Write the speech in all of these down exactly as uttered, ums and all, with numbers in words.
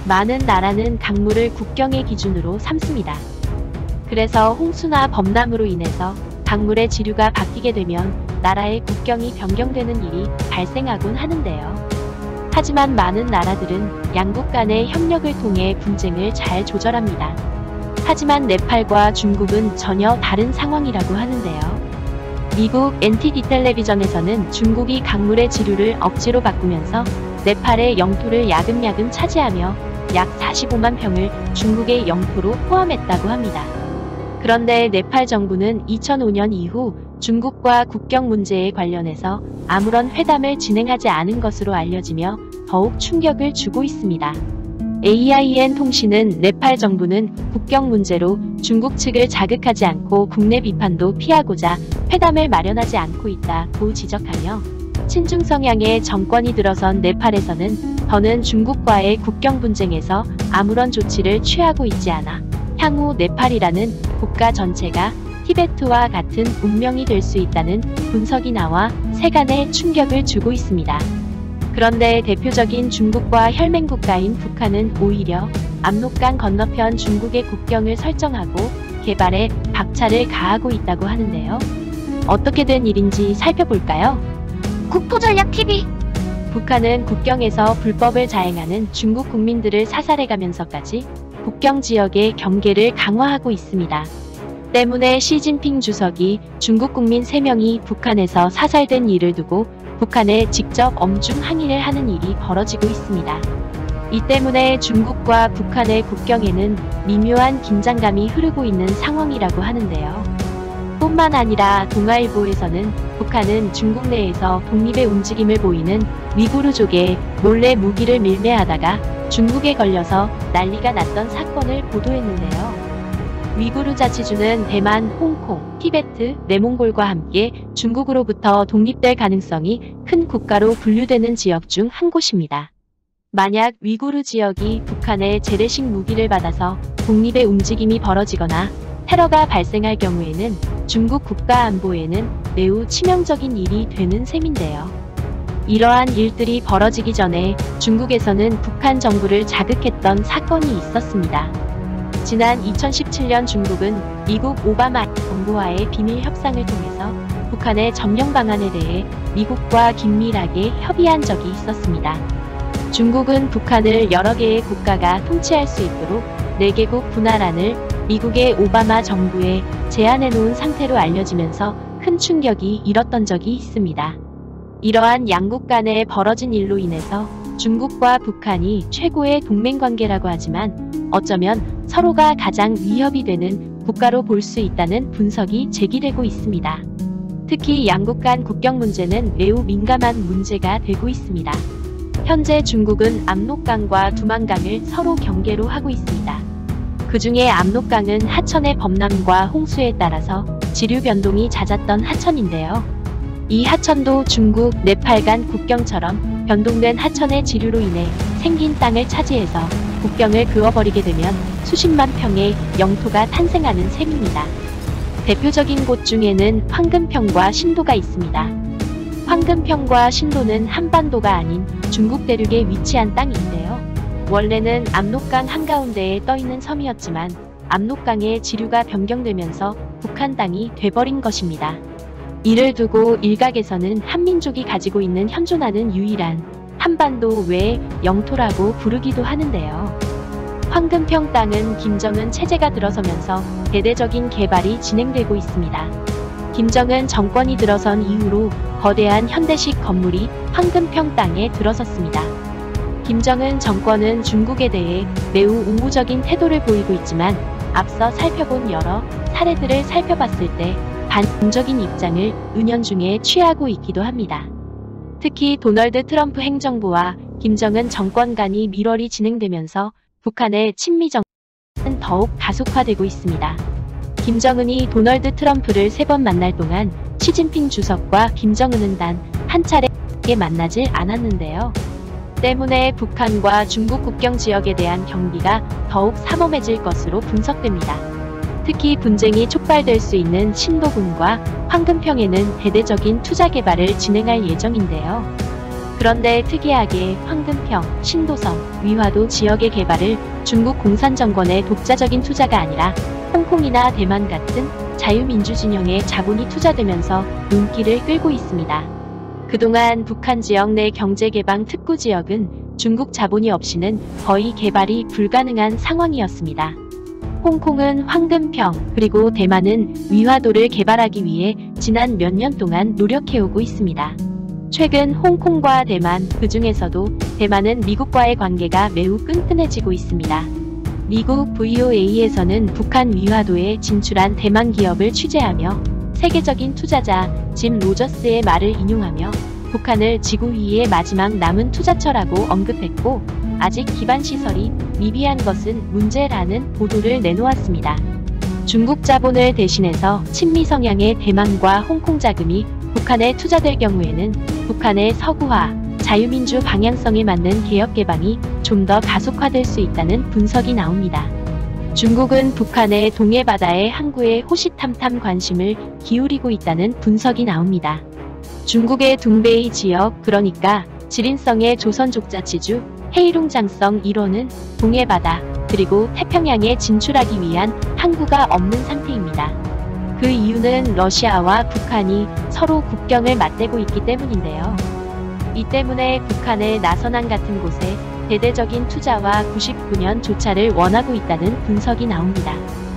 많은 나라는 강물을 국경의 기준으로 삼습니다. 그래서 홍수나 범람으로 인해서 강물의 지류가 바뀌게 되면 나라의 국경이 변경되는 일이 발생하곤 하는데요. 하지만 많은 나라들은 양국 간의 협력을 통해 분쟁을 잘 조절합니다. 하지만 네팔과 중국은 전혀 다른 상황이라고 하는데요. 미국 엔티디 텔레비전에서는 중국이 강물의 지류를 억지로 바꾸면서 네팔의 영토를 야금야금 차지하며 약 사십오만 평을 중국의 영토로 포함했다고 합니다. 그런데 네팔 정부는 이천오 년 이후 중국과 국경 문제에 관련해서 아무런 회담을 진행하지 않은 것으로 알려지며 더욱 충격을 주고 있습니다. 에이아이엔 통신은 네팔 정부는 국경 문제로 중국 측을 자극하지 않고 국내 비판도 피하고자 회담을 마련하지 않고 있다고 지적하며 친중 성향의 정권이 들어선 네팔에서는 더는 중국과의 국경 분쟁에서 아무런 조치를 취하고 있지 않아 향후 네팔이라는 국가 전체가 티베트와 같은 운명이 될 수 있다는 분석이 나와 세간에 충격을 주고 있습니다. 그런데 대표적인 중국과 혈맹국가인 북한은 오히려 압록강 건너편 중국의 국경을 설정하고 개발에 박차를 가하고 있다고 하는데요. 어떻게 된 일인지 살펴볼까요? 국토전략티비. 북한은 국경에서 불법을 자행하는 중국 국민들을 사살해가면서까지 국경 지역의 경계를 강화하고 있습니다. 때문에 시진핑 주석이 중국 국민 세 명이 북한에서 사살된 일을 두고 북한에 직접 엄중 항의를 하는 일이 벌어지고 있습니다. 이 때문에 중국과 북한의 국경에는 미묘한 긴장감이 흐르고 있는 상황이라고 하는데요. 뿐만 아니라 동아일보에서는 북한은 중국 내에서 독립의 움직임을 보이는 위구르족에 몰래 무기를 밀매하다가 중국에 걸려서 난리가 났던 사건을 보도했는데요. 위구르 자치주는 대만, 홍콩, 티베트, 내몽골과 함께 중국으로부터 독립될 가능성이 큰 국가로 분류되는 지역 중 한 곳입니다. 만약 위구르 지역이 북한의 재래식 무기를 받아서 독립의 움직임이 벌어지거나 테러가 발생할 경우에는 중국 국가 안보에는 매우 치명적인 일이 되는 셈인데요. 이러한 일들이 벌어지기 전에 중국에서는 북한 정부를 자극했던 사건이 있었습니다. 지난 이천십칠 년 중국은 미국 오바마 정부와의 비밀 협상을 통해서 북한의 점령 방안에 대해 미국과 긴밀하게 협의한 적이 있었습니다. 중국은 북한을 여러 개의 국가가 통치할 수 있도록 네 개국 분할안을 미국의 오바마 정부에 제안해 놓은 상태로 알려지면서 큰 충격이 일었던 적이 있습니다. 이러한 양국 간에 벌어진 일로 인해서 중국과 북한이 최고의 동맹관계라고 하지만 어쩌면 서로가 가장 위협이 되는 국가로 볼 수 있다는 분석이 제기되고 있습니다. 특히 양국 간 국경 문제는 매우 민감한 문제가 되고 있습니다. 현재 중국은 압록강과 두만강을 서로 경계로 하고 있습니다. 그 중에 압록강은 하천의 범람과 홍수에 따라서 지류 변동이 잦았던 하천인데요. 이 하천도 중국, 네팔 간 국경처럼 변동된 하천의 지류로 인해 생긴 땅을 차지해서 국경을 그어버리게 되면 수십만 평의 영토가 탄생하는 셈입니다. 대표적인 곳 중에는 황금평과 신도가 있습니다. 황금평과 신도는 한반도가 아닌 중국 대륙에 위치한 땅인데요. 원래는 압록강 한가운데에 떠있는 섬이었지만 압록강의 지류가 변경되면서 북한 땅이 돼버린 것입니다. 이를 두고 일각에서는 한민족이 가지고 있는 현존하는 유일한 한반도 외의 영토라고 부르기도 하는데요. 황금평 땅은 김정은 체제가 들어서면서 대대적인 개발이 진행되고 있습니다. 김정은 정권이 들어선 이후로 거대한 현대식 건물이 황금평 땅에 들어섰습니다. 김정은 정권은 중국에 대해 매우 우호적인 태도를 보이고 있지만 앞서 살펴본 여러 사례들을 살펴봤을 때 반중적인 입장을 은연중에 취하고 있기도 합니다. 특히 도널드 트럼프 행정부와 김정은 정권 간이 밀월이 진행되면서 북한의 친미 정책은 더욱 가속화되고 있습니다. 김정은이 도널드 트럼프를 세 번 만날 동안 시진핑 주석과 김정은은 단 한 차례 만나질 않았는데요. 때문에 북한과 중국 국경 지역에 대한 경기가 더욱 삼엄해질 것으로 분석됩니다. 특히 분쟁이 촉발될 수 있는 신도군과 황금평에는 대대적인 투자 개발을 진행할 예정인데요. 그런 그런데 특이하게 황금평, 신도섬, 위화도 지역의 개발을 중국 공산정권의 독자적인 투자가 아니라 홍콩이나 대만 같은 자유민주 진영의 자본이 투자되면서 눈길을 끌고 있습니다. 그동안 북한 지역 내 경제개방 특구지역은 중국 자본이 없이는 거의 개발이 불가능한 상황이었습니다. 홍콩은 황금평, 그리고 대만은 위화도를 개발하기 위해 지난 몇 년 동안 노력해오고 있습니다. 최근 홍콩과 대만, 그 중에서도 대만은 미국과의 관계가 매우 끈끈해지고 있습니다. 미국 브이오에이에서는 북한 위화도에 진출한 대만 기업을 취재하며 세계적인 투자자 짐 로저스의 말을 인용하며 북한을 지구 위의 마지막 남은 투자처라고 언급했고, 아직 기반시설이 미비한 것은 문제라는 보도를 내놓았습니다. 중국 자본을 대신해서 친미 성향의 대만과 홍콩 자금이 북한에 투자될 경우에는 북한의 서구화, 자유민주 방향성에 맞는 개혁 개방이 좀 더 가속화될 수 있다는 분석이 나옵니다. 중국은 북한의 동해바다의 항구에 호시탐탐 관심을 기울이고 있다는 분석이 나옵니다. 중국의 둥베이 지역, 그러니까 지린성의 조선족자지주 헤이룽장성 일 호는 동해바다 그리고 태평양에 진출하기 위한 항구가 없는 상태입니다. 그 이유는 러시아와 북한이 서로 국경을 맞대고 있기 때문인데요. 이 때문에 북한의 나선항 같은 곳에 대대적인 투자와 구십구 년 조차를 원하고 있다는 분석이 나옵니다.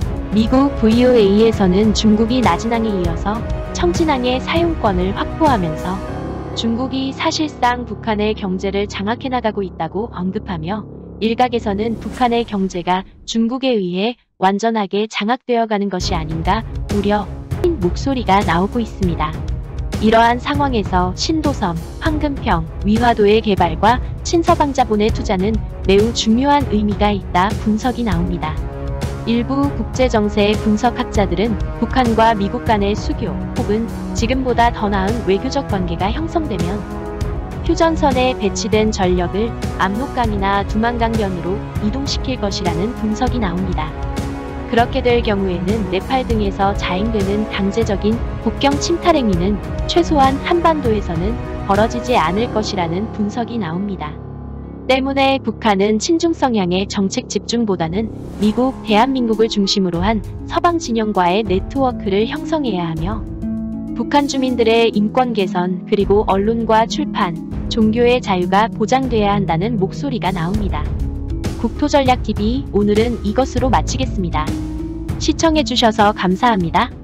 미국 브이오에이에서는 중국이 나진항에 이어서 청진항의 사용권을 확보하면서 중국이 사실상 북한의 경제를 장악해 나가고 있다고 언급하며, 일각에서는 북한의 경제가 중국에 의해 완전하게 장악되어 가는 것이 아닌가 우려 목소리가 나오고 있습니다. 이러한 상황에서 신도섬, 황금평, 위화도의 개발과 친서방 자본의 투자는 매우 중요한 의미가 있다 분석이 나옵니다. 일부 국제정세 분석학자들은 북한과 미국 간의 수교 혹은 지금보다 더 나은 외교적 관계가 형성되면 휴전선에 배치된 전력을 압록강이나 두만강변으로 이동시킬 것이라는 분석이 나옵니다. 그렇게 될 경우에는 네팔 등에서 자행되는 강제적인 국경 침탈 행위는 최소한 한반도에서는 벌어지지 않을 것이라는 분석이 나옵니다. 때문에 북한은 친중 성향의 정책 집중보다는 미국, 대한민국을 중심으로 한 서방 진영과의 네트워크를 형성해야 하며, 북한 주민들의 인권 개선 그리고 언론과 출판, 종교의 자유가 보장돼야 한다는 목소리가 나옵니다. 국토전략티비 오늘은 이것으로 마치겠습니다. 시청해주셔서 감사합니다.